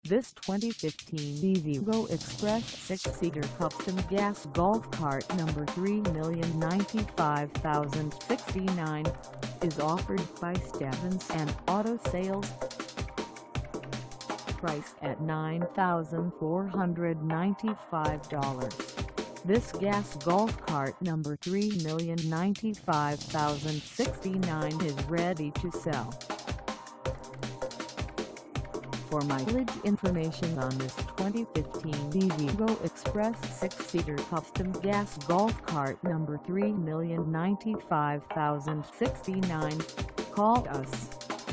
This 2015 Go Express 6-seater custom gas golf cart number 3,095,069 is offered by Stevenson Auto Sales. Price at $9,495. This gas golf cart number 3,095,069 is ready to sell. For mileage information on this 2015 Go Express 6-seater custom gas golf cart number 3,095,069, call us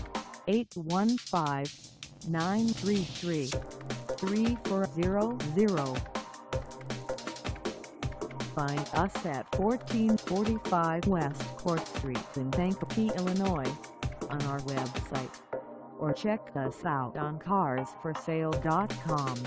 815-933-3400. Find us at 1445 West Court Street in Kankakee, Illinois, on our website, or check us out on carsforsale.com.